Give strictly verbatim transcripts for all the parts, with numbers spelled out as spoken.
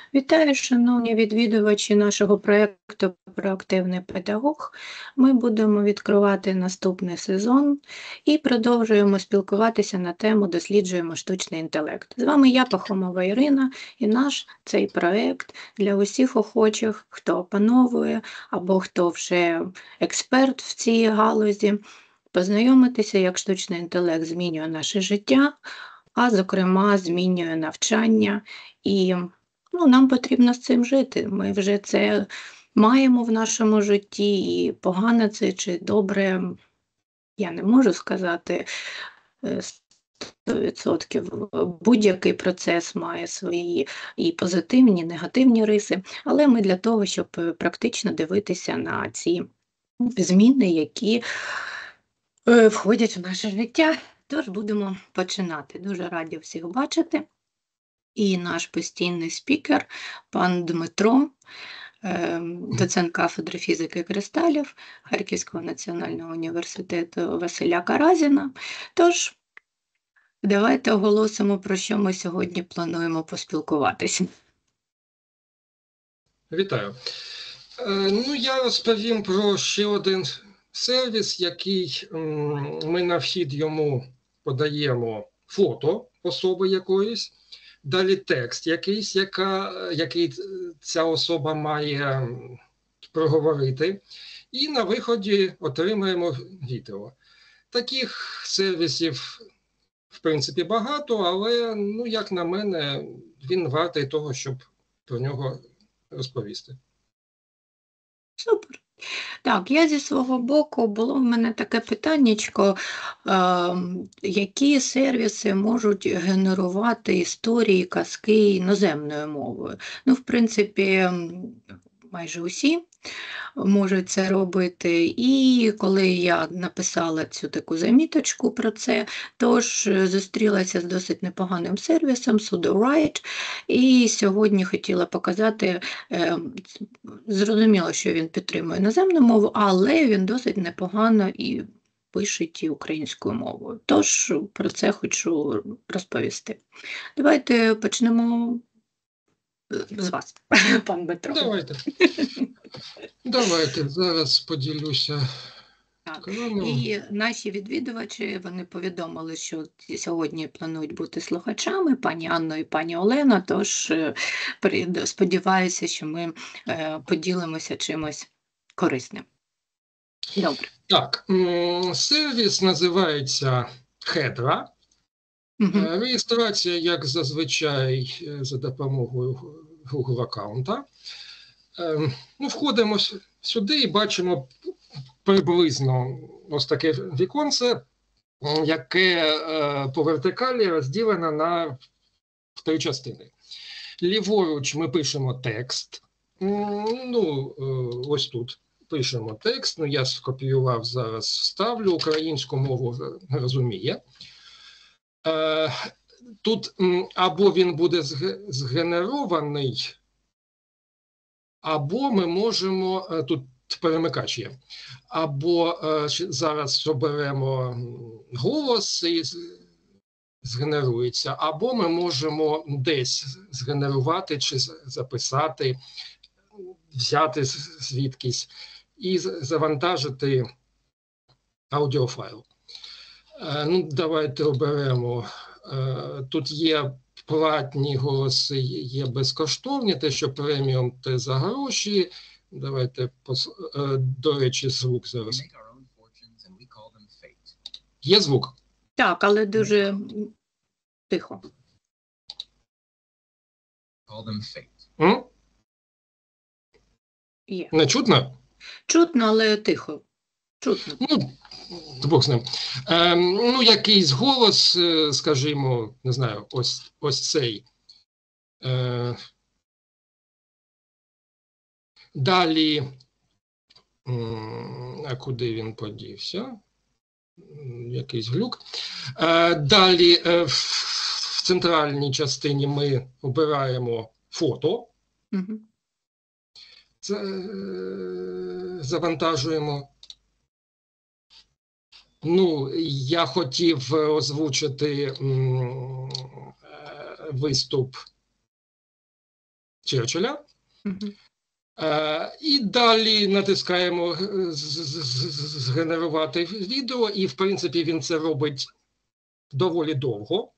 Вітаю, шановні відвідувачі нашого проєкту «Проактивний педагог». Ми будемо відкривати наступний сезон і продовжуємо спілкуватися на тему «Досліджуємо штучний інтелект». З вами я, Пахомова Ірина, і наш цей проєкт для усіх охочих, хто опановує або хто вже експерт в цій галузі, познайомитися, як штучний інтелект змінює наше життя, а, зокрема, змінює навчання. І ну, нам потрібно з цим жити. Ми вже це маємо в нашому житті, і погано це чи добре, я не можу сказати е, сто відсотків. Будь-який процес має свої і позитивні, і негативні риси, але ми для того, щоб практично дивитися на ці зміни, які е, входять в наше життя. Тож будемо починати. Дуже раді всіх бачити. І наш постійний спікер, пан Дмитро, доцент кафедри фізики кристалів Харківського національного університету Василя Каразіна. Тож, давайте оголосимо, про що ми сьогодні плануємо поспілкуватися. Вітаю. Ну, я розповім про ще один сервіс, який ми на вхід йому подаємо фото особи якоїсь, далі текст якийсь, яка, який ця особа має проговорити, і на виході отримаємо відео. Таких сервісів, в принципі, багато, але, ну, як на мене, він вартий того, щоб про нього розповісти. Супер. Так, я зі свого боку, було в мене таке питаннячко, е, які сервіси можуть генерувати історії, казки іноземною мовою. Ну, в принципі, майже усі можуть це робити. І коли я написала цю таку заміточку про це, тож зустрілася з досить непоганим сервісом Sudowrite, і сьогодні хотіла показати, зрозуміло, що він підтримує іноземну мову, але він досить непогано і пише і українською мовою. Тож про це хочу розповісти. Давайте почнемо з вас, пан Дмитро. Давайте. Давайте, зараз поділюся. Так. І наші відвідувачі, вони повідомили, що сьогодні планують бути слухачами, пані Анно і пані Олена, тож сподіваюся, що ми поділимося чимось корисним. Добре. Так, сервіс називається Hedra. Угу. Реєстрація, як зазвичай, за допомогою Google аккаунта. Ну, входимо сюди і бачимо приблизно ось таке віконце, яке по вертикалі розділено на три частини. Ліворуч ми пишемо текст. Ну, ось тут пишемо текст. Ну, я скопіював, зараз вставлю. Українську мову розуміє. Тут або він буде згенерований, або ми можемо, тут перемикач є, або е, зараз оберемо голос і згенерується, або ми можемо десь згенерувати чи записати, взяти звідкись і завантажити аудіофайл. Е, ну, давайте оберемо, е, тут є платні голоси, є безкоштовні, те, що преміум, те за гроші. Давайте, пос... до речі, звук зараз. Є звук? Так, але дуже тихо. М? Є. Не чутно? Чутно, але тихо. Чутно. Ну, Бог з ним. Е, ну, якийсь голос, скажімо, не знаю, ось, ось цей. Е, Далі, а куди він подівся? Якийсь глюк. Далі в центральній частині ми обираємо фото. Угу. Це завантажуємо. Ну, я хотів озвучити виступ Черчилля. Мгм. Е, І далі натискаємо е, з- з- з- згенерувати відео, і в принципі він це робить доволі довго.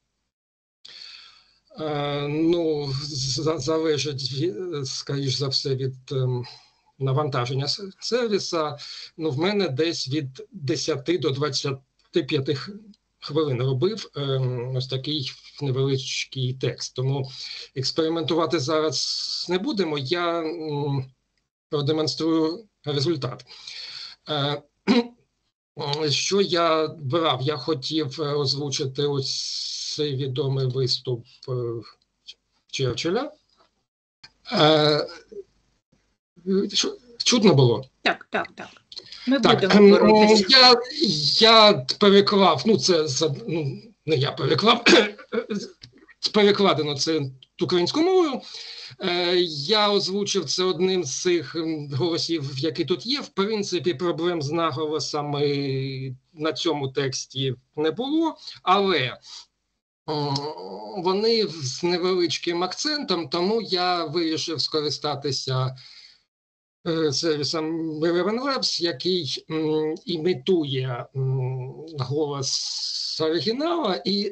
Е, Ну, за- залежить, ві- скоріш за все, від ем, навантаження с- сервіса. Ну, в мене десь від десяти до двадцяти п'яти х- хвилин робив ем, ось такий невеличкий текст. Тому експериментувати зараз не будемо. Я м, продемонструю результат. Е, Що я брав? Я хотів е, озвучити ось цей відомий виступ е, Черчилля. Е, що- Чутно було? Так, так, так. Ми Так, будемо ем, боротися. я, я переклав, ну це за- ну, не я переклав, перекладено це українською мовою. Е, Я озвучив це одним з цих ем, голосів, які тут є. В принципі, проблем з наголосами на цьому тексті не було, але м, вони з невеличким акцентом, тому я вирішив скористатися е, сервісом Eleven Labs, який м, імітує м, голос оригінала і,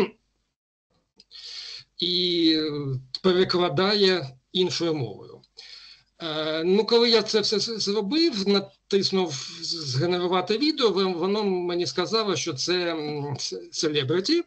і перекладає іншою мовою. Е, Ну, коли я це все зробив, натиснув згенерувати відео, воно мені сказало, що це селебриті,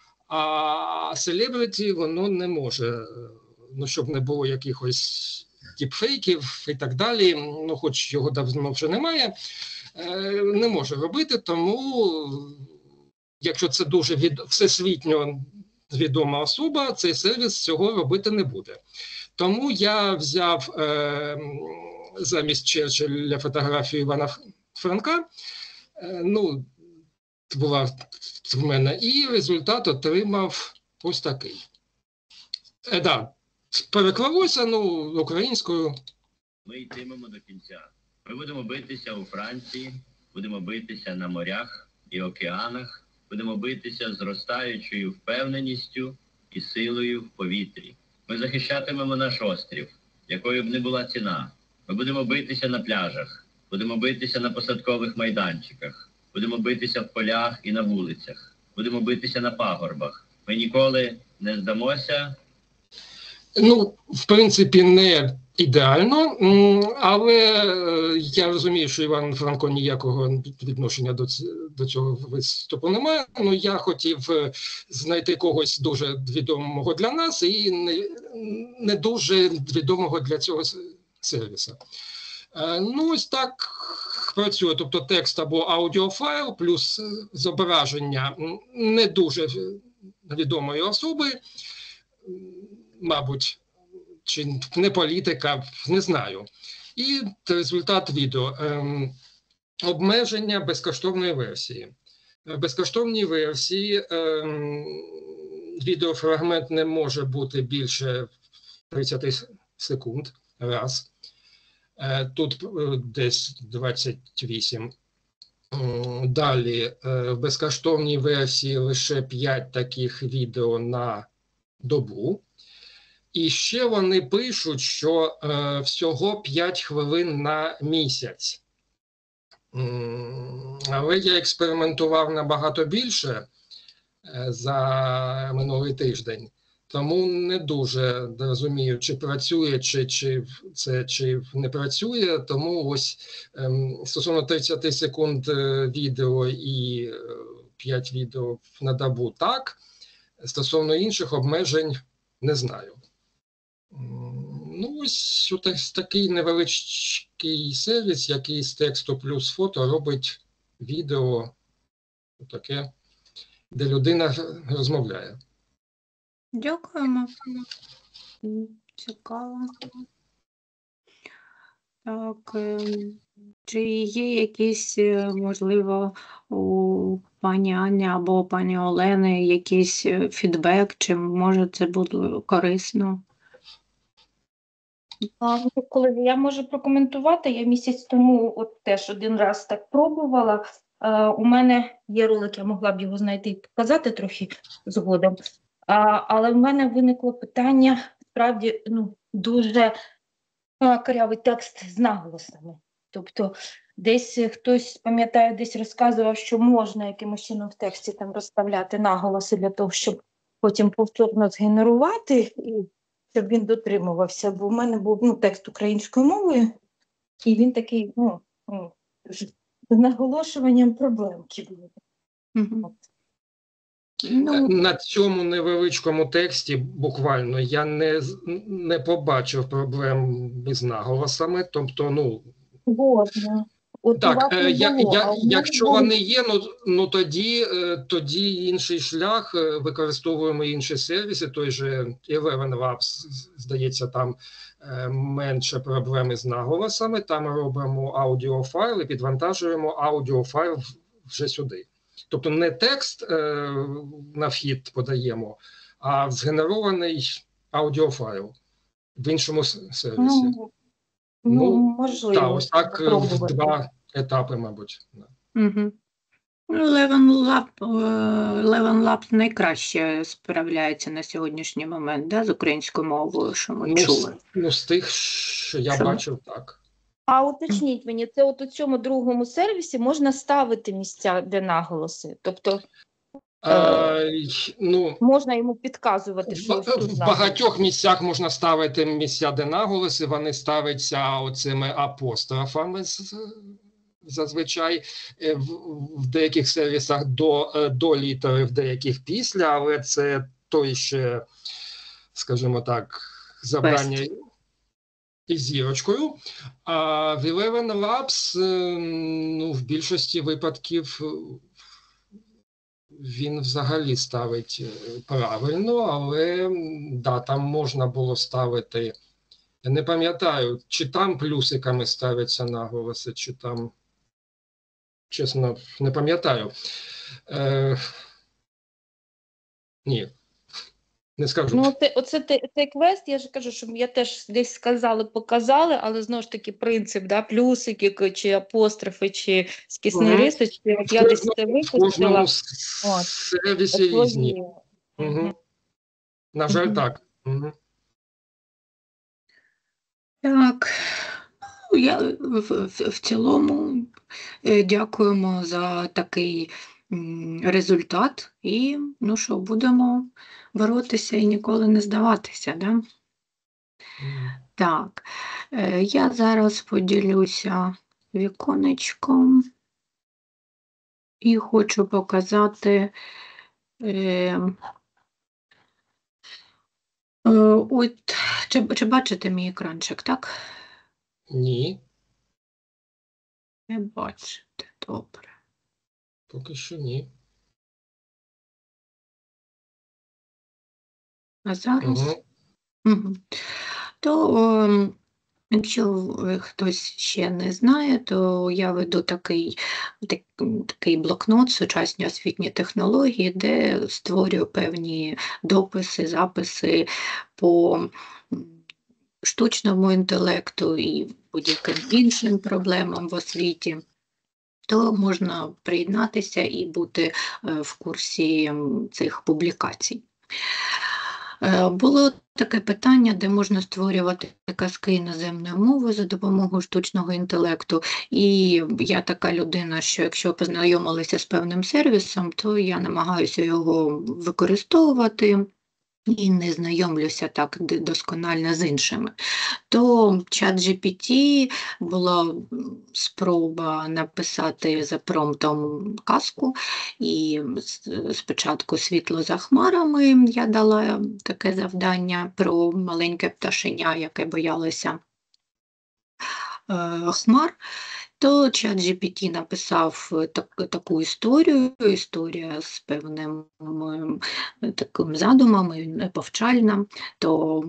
а селебриті воно не може, ну, щоб не було якихось діпфейків і так далі, ну, хоч його давно вже немає, е, не може робити, тому, якщо це дуже від... всесвітньо відома особа, цей сервіс цього робити не буде. Тому я взяв е, замість Черчилля фотографію Івана Франка, е, ну, була в мене, і результат отримав ось такий. Е, да, переклалося, ну, українською. Ми йтимемо до кінця. Ми будемо битися у Франції, будемо битися на морях і океанах, будемо битися зростаючою впевненістю і силою в повітрі. Ми захищатимемо наш острів, якою б не була ціна. Ми будемо битися на пляжах, будемо битися на посадкових майданчиках, будемо битися в полях і на вулицях, будемо битися на пагорбах. Ми ніколи не здамося. Ну, в принципі, не ідеально, але я розумію, що Іван Франко ніякого відношення до, до цього виступу не має. Ну, я хотів знайти когось дуже відомого для нас і не, не дуже відомого для цього сервісу. Ну, ось так працює, тобто текст або аудіофайл плюс зображення не дуже відомої особи, мабуть, чи не політика, не знаю. І результат відео. Ем, обмеження безкоштовної версії. В безкоштовній версії ем, відеофрагмент не може бути більше тридцять секунд. Раз. Е, тут е, десь двадцять вісім. Далі, е, в безкоштовній версії лише п'ять таких відео на добу. І ще вони пишуть, що е, всього п'ять хвилин на місяць. М, Але я експериментував набагато більше е, за минулий тиждень, тому не дуже розумію, чи працює, чи, чи це чи не працює. Тому ось е, стосовно тридцять секунд відео і е, п'ять відео на добу так, стосовно інших обмежень не знаю. Ну, ось ось такий невеличкий сервіс, який з тексту плюс фото робить відео таке, де людина розмовляє. Дякуємо. М, Цікаво. Так, ем, чи є якісь, е, можливо, у пані Ані або пані Олени якийсь е, фідбек, чи може це буде корисно? А, ну, Колеги, я можу прокоментувати. Я місяць тому от теж один раз так пробувала. Е, у мене є ролик, я могла б його знайти і показати трохи згодом. А, але в мене виникло питання, справді, ну, дуже а, корявий текст з наголосами. Тобто десь хтось, пам'ятаю, десь розказував, що можна якимось чином в тексті там розставляти наголоси для того, щоб потім повторно згенерувати, і щоб він дотримувався. Бо в мене був ну, текст українською мовою, і він такий, ну, ну з наголошуванням проблемки були. Мгм. От. Ну, На цьому невеличкому тексті буквально я не, з- не побачив проблем із наголосами. Тобто, ну, Згодна. От у так, вас е, не я, було, я, а у мене якщо було. вони є, ну, ну тоді, е, тоді інший шлях, е, використовуємо інші сервіси, той же Eleven Labs, здається, там е, менше проблеми з наголосами, там робимо аудіофайл і підвантажуємо аудіофайл в- вже сюди. Тобто не текст е, на вхід подаємо, а згенерований аудіофайл в іншому с- сервісі. Ну, ну, Ну, можливо, так, ось так е, в спробувати. два етапи, мабуть. Да. мгм. Ну, Eleven Lab, е, Eleven Labs найкраще справляється на сьогоднішній момент, да, з українською мовою, що ми Ну, з, чули. ну, з тих, що я Що? бачив, так. А уточніть мені, це от у цьому другому сервісі можна ставити місця, де наголоси? Тобто А, й- ну, можна йому підказувати, що в, ось тут в наголос. багатьох місцях можна ставити місця, де наголоси, вони ставляться оцими апострофами з- зазвичай е, в, в деяких сервісах до, е, до літери, в деяких після, але це той ще, скажімо так, завдання із зірочкою. А в Eleven Labs, е, ну, в більшості випадків е, він взагалі ставить е, правильно, але м, да, там можна було ставити, я не пам'ятаю, чи там плюсиками ставляться наголоси, чи там, чесно, не пам'ятаю. Е, ні, не скажу. Ну, це, оце те- цей квест, я ж кажу, що я теж десь сказали, показали, але знову ж таки принцип, да, плюсики, к- чи апострофи, чи скісні Мгм. риси, от В я десь кожному, це в випустила. кожному От, сервісі різні. свої. Угу. На жаль, Мгм. так. Угу. Так, ну, я в, в, в цілому е, дякуємо за такий м, результат і ну що, будемо боротися і ніколи не здаватися, да? Так, е, я зараз поділюся віконечком і хочу показати. Е, е, от, чи, чи бачите мій екранчик, так? Ні, Не бачите, добре. поки що ні. А зараз? Угу. Мгм. То, ем, якщо ви хтось ще не знає, то я веду такий, так, такий блокнот сучасні освітні технології, де створюю певні дописи, записи по м, штучному інтелекту і будь-яким іншим проблемам в освіті. То можна приєднатися і бути е, в курсі м, цих публікацій. Е, Було таке питання, де можна створювати казки іноземною мовою за допомогою штучного інтелекту. І я така людина, що якщо познайомилася з певним сервісом, то я намагаюся його використовувати і не знайомлюся так д- досконально з іншими. То ChatGPT була м, спроба написати за промптом казку, і с- спочатку світло за хмарами я дала таке завдання про маленьке пташеня, яке боялося е, хмар. То ChatGPT написав е, так, таку історію, історія з певним м, таким задумом, і повчальна, то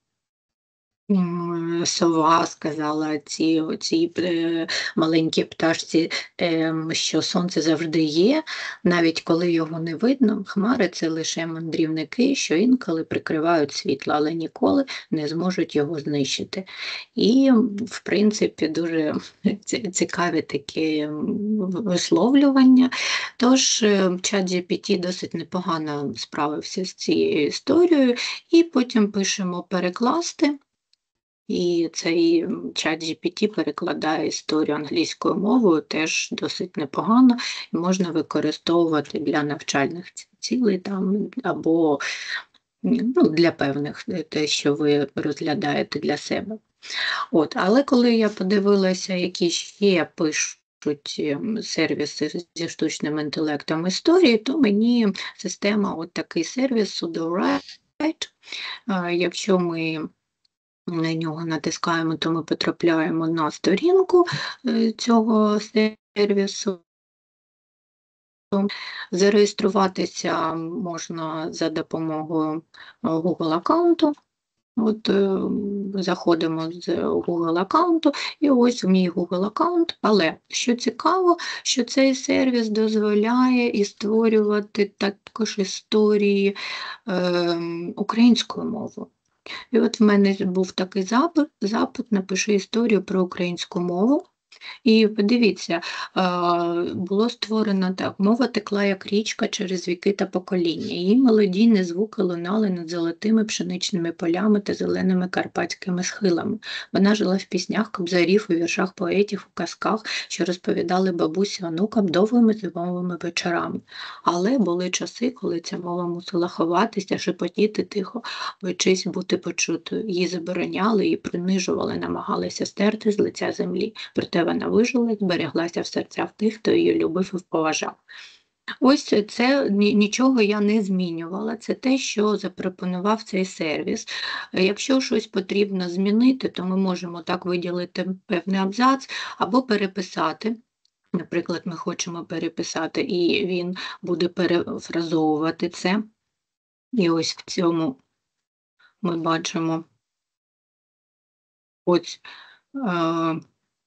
М, Сова сказала цій цій е, маленькій пташці, ем, що сонце завжди є, навіть коли його не видно. Хмари це лише мандрівники, що інколи прикривають світло, але ніколи не зможуть його знищити. І, в принципі, дуже ці- цікаві такі м, висловлювання. Тож е, ChatGPT досить непогано справився з цією історією, і потім пишемо перекласти. І цей чат джі пі ті перекладає історію англійською мовою теж досить непогано, і можна використовувати для навчальних цілей там, або ну, для певних, те, що ви розглядаєте для себе. От, але коли я подивилася, які ще пишуть сервіси зі штучним інтелектом історії, то мені система, от такий сервіс Pseudo-Write, якщо ми на нього натискаємо, то ми потрапляємо на сторінку цього сервісу. Зареєструватися можна за допомогою Google аккаунту. От е, заходимо з Google аккаунту, і ось мій Google аккаунт. Але що цікаво, що цей сервіс дозволяє і створювати також історії е, українською мовою. І от в мене був такий запит, запит «Напиши історію про українську мову». І подивіться, було створено так: мова текла, як річка, через віки та покоління. Її мелодійні звуки лунали над золотими пшеничними полями та зеленими карпатськими схилами. Вона жила в піснях кобзарів, у віршах поетів, у казках, що розповідали бабусі онукам довгими зимовими вечорами. Але були часи, коли ця мова мусила ховатися, шепотіти тихо, боячись бути почутою. Її забороняли, її принижували, намагалися стерти з лиця землі. Проте вона вижила і збереглася в серцях тих, хто її любив і поважав. Ось це нічого я не змінювала, це те, що запропонував цей сервіс. Якщо щось потрібно змінити, то ми можемо так виділити певний абзац або переписати. Наприклад, ми хочемо переписати, і він буде перефразовувати це. І ось в цьому ми бачимо ось е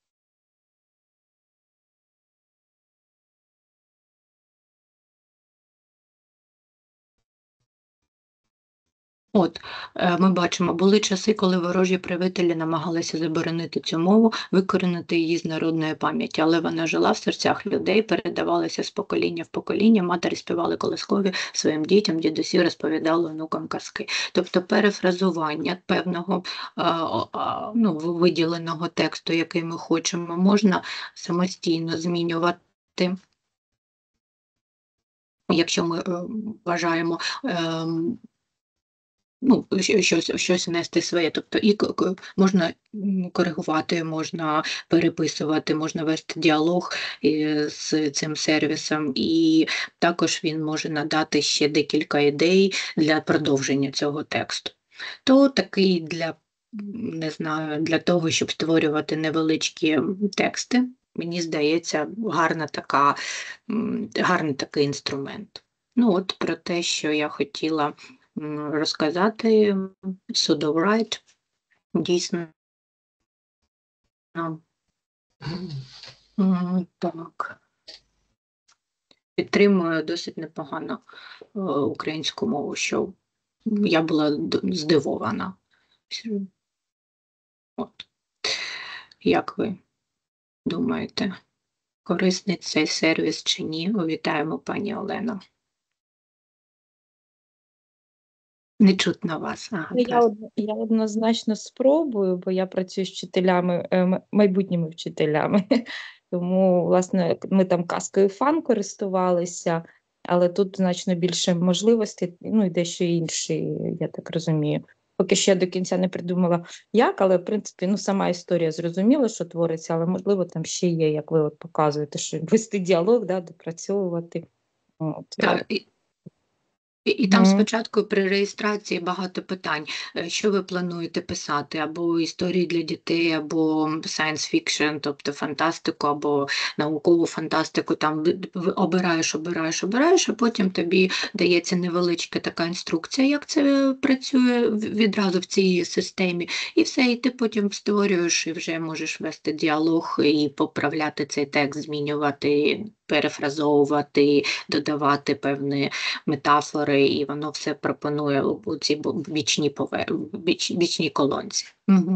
От, ми бачимо, були часи, коли ворожі правителі намагалися заборонити цю мову, викорінити її з народної пам'яті, але вона жила в серцях людей, передавалася з покоління в покоління, матері співали колискові своїм дітям, дідусі розповідали онукам казки. Тобто перефразування певного ну, виділеного тексту, який ми хочемо, можна самостійно змінювати. Якщо ми вважаємо ну, щось, щось внести своє, тобто і можна коригувати, можна переписувати, можна вести діалог з цим сервісом, і також він може надати ще декілька ідей для продовження цього тексту. То такий для, не знаю, для того, щоб створювати невеличкі тексти, мені здається, гарна така, гарний такий інструмент. Ну от про те, що я хотіла розказати. Pseudo-Write дійсно. Так. Підтримую досить непогано українську мову, що я була здивована. От. Як ви думаєте, корисний цей сервіс чи ні? Вітаємо, пані Олено. Не чутно вас. Ага, я, я однозначно спробую, бо я працюю з вчителями, майбутніми вчителями. Тому, власне, ми там казкою фан користувалися, але тут значно більше можливостей, ну і дещо інші, я так розумію. Поки ще до кінця не придумала як, але, в принципі, ну, сама історія зрозуміла, що твориться, але, можливо, там ще є, як ви от показуєте, що вести діалог, да, допрацьовувати. От. Так, і, і, і там спочатку при реєстрації багато питань. Що ви плануєте писати? Або історії для дітей, або science fiction, тобто фантастику, або наукову фантастику. Там обираєш, обираєш, обираєш, а потім тобі дається невеличка така інструкція, як це працює відразу в цій системі. І все, і ти потім створюєш, і вже можеш вести діалог і поправляти цей текст, змінювати, перефразовувати, додавати певні метафори, і воно все пропонує у ці бічні, повер... біч... бічні колонці. Угу.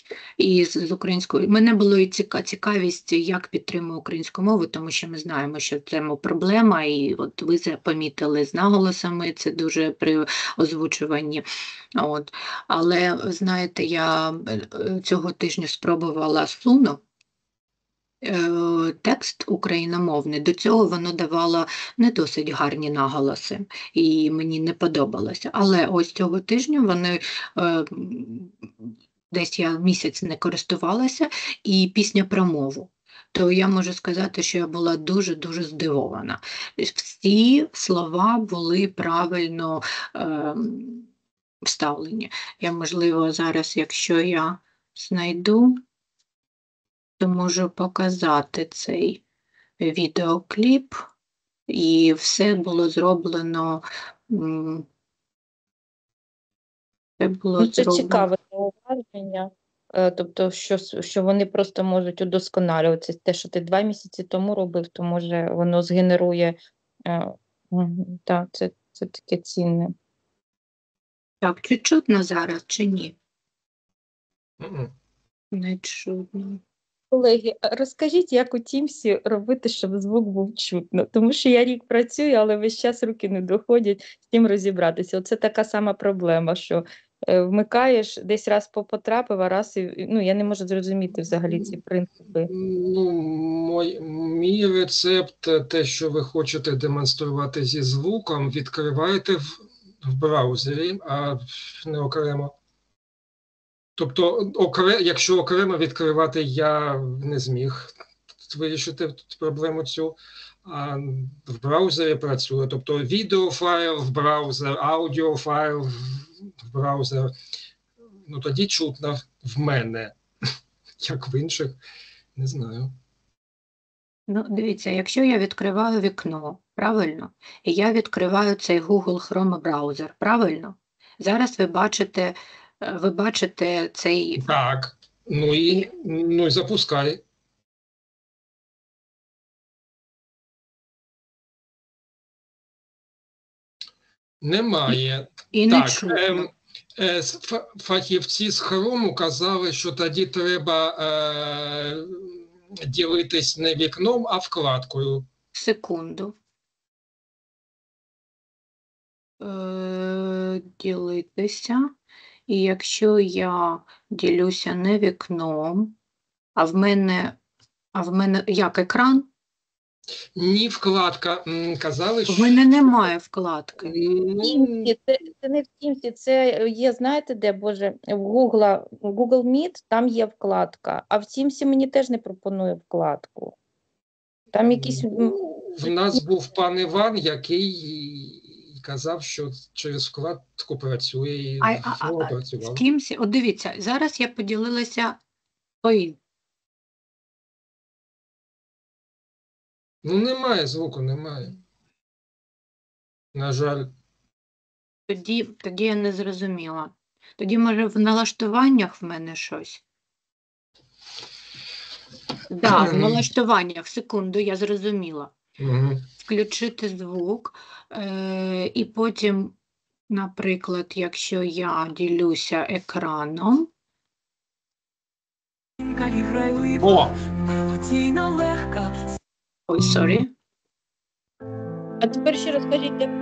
І з, з українською мене було і ціка, цікавість, як підтримую українську мову, тому що ми знаємо, що це мо, проблема, і от ви це помітили з наголосами, це дуже при озвучуванні. От. Але, знаєте, я е, цього тижня спробувала Суно, е, текст україномовний. До цього воно давало не досить гарні наголоси, і мені не подобалося. Але ось цього тижня вони е, десь я місяць не користувалася, і пісня про мову. То я можу сказати, що я була дуже-дуже здивована. Всі слова були правильно е, вставлені. Я, можливо, зараз, якщо я знайду, то можу показати цей відеокліп, і все було зроблено. м, Це було Ну, це зроблено. цікаве зауваження. Е, Тобто, що, с- що вони просто можуть удосконалюватися. Те, що ти два місяці тому робив, то може воно згенерує. е, мгм, Так, це, це таке цінне. Так, чи чутно зараз, чи ні? Мгм. Не чутно. Колеги, а розкажіть, як у Тімсі робити, щоб звук був чутно? Тому що я рік працюю, але весь час руки не доходять з тим розібратися. Оце така сама проблема, що е, вмикаєш, десь раз по- потрапив, а раз і ну я не можу зрозуміти взагалі ці принципи. Ну, мой, мій рецепт, е, те, що ви хочете демонструвати зі звуком, відкриваєте в, в браузері, а не окремо. Тобто, окре, якщо окремо відкривати, я не зміг вирішити проблему цю. А в браузері працює. Тобто відеофайл в браузер, аудіофайл в браузер. Ну тоді чутно в мене, як в інших, не знаю. Ну, дивіться, якщо я відкриваю вікно, правильно, і я відкриваю цей Google Chrome браузер, правильно? Зараз ви бачите, е, ви бачите цей, Так, ну і, ну і запускай. Немає. і не Так, чутно. ем, е, с- фа- фахівці з Хрому казали, що тоді треба е, ділитись не вікном, а вкладкою. Секунду. Е, ділитися. І якщо я ділюся не вікном, а в мене, а в мене як екран? Ні, вкладка. М, Казали, В що мене немає вкладки. ну, Тімсі, це, це не в Тімсі, це є, знаєте де, Боже, в Google, Google Meet, там є вкладка, а в Тімсі мені теж не пропонує вкладку. Там якісь м, ну, в нас був пан Іван, який казав, що через вкладку працює і А, а, а, в а, в працював. Teams, от дивіться, зараз я поділилася ой, Ну, немає звуку, немає. На жаль. тоді, тоді я не зрозуміла. Тоді, може, в налаштуваннях в мене щось? Так, да, в налаштуваннях, секунду, я зрозуміла. Мгм. Включити звук, е, і потім, наприклад, якщо я ділюся екраном, О, Мелодійна легка, ой, сорі, А тепер ще розкажіть, де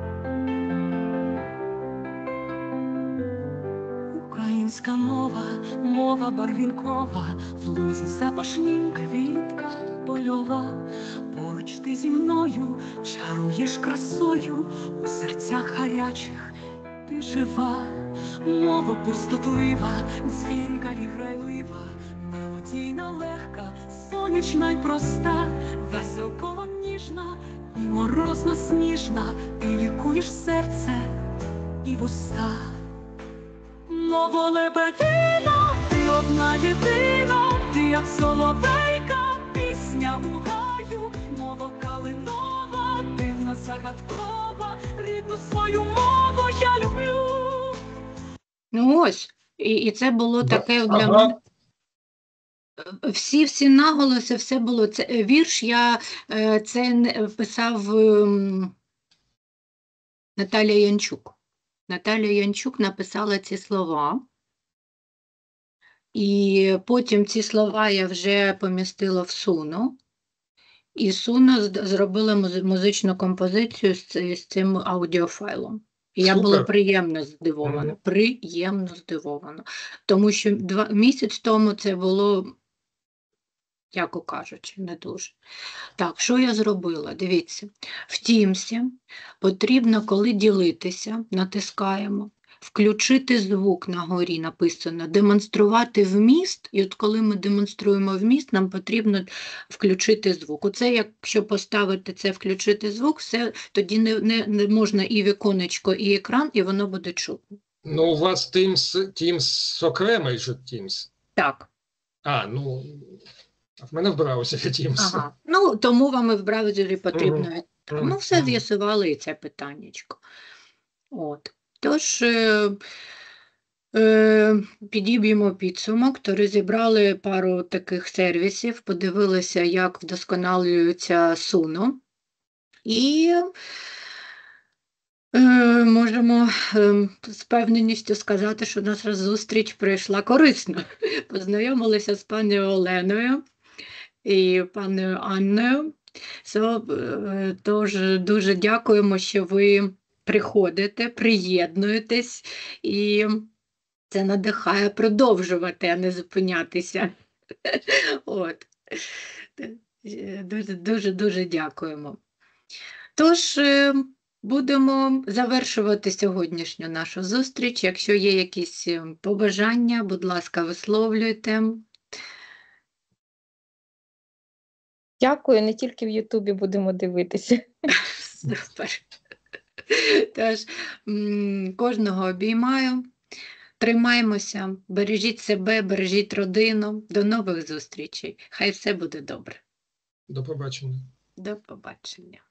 українська мова, мова барвінкова, в лузі запашні квітка польова. Поруч ти зі мною чаруєш красою, у серцях гарячих ти жива. Мова пустотлива, дзвінка і грайлива, мелодійна легка, сонячна й проста, веселкова ніжна і морозно сніжна, ти лікуєш серце і вуста. Мова лебедина, ти одна єдина, ти як соловейка, пісня у гаю, мова калинова, дивна загадкова, рідну свою мову я люблю. ну ось, і, і це було Да, таке для ага. мене. Всі всі наголоси, все було. Це е, вірш я е, це не- писав ем, Наталія Янчук. Наталія Янчук написала ці слова. І потім ці слова я вже помістила в Суно. І Суно з- зробила музи- музичну композицію з, ці- з цим аудіофайлом. І я була Супер. приємно здивована, Мгм. приємно здивована. Тому що два, місяць тому це було, яко кажучи, не дуже. Так, що я зробила? Дивіться, в Тімсі потрібно, коли ділитися, натискаємо, включити звук на горі написано, демонструвати вміст, і от коли ми демонструємо вміст, нам потрібно включити звук. Оце, якщо поставити це включити звук, все, тоді не, не, не можна і віконечко, і екран, і воно буде чутно. Ну, у вас Teams, Teams окремий же Teams. Так. А, ну, а в мене в браузері Teams. Ага. Ну, тому вам і в браузері потрібно. Мгм. Ми ну, все Мгм. з'ясували і це питаннячко. От. Тож, е, е, підіб'ємо підсумок, то розібрали пару таких сервісів, подивилися, як вдосконалюється Суно. І е, можемо е, з певненістю сказати, що наша зустріч пройшла корисно. Познайомилися з пані Оленою і паною Анною. So, е, тож дуже дякуємо, що ви приходите, приєднуєтесь, і це надихає продовжувати, а не зупинятися. От. Е, Дуже, дуже, дуже дякуємо. Тож, е, будемо завершувати сьогоднішню нашу зустріч. Якщо є якісь е, побажання, будь ласка, висловлюйте. Дякую, не тільки в Ютубі будемо дивитися. Супер. Тож, м, кожного обіймаю. Тримаймося, бережіть себе, бережіть родину. До нових зустрічей. Хай все буде добре. До побачення. До побачення.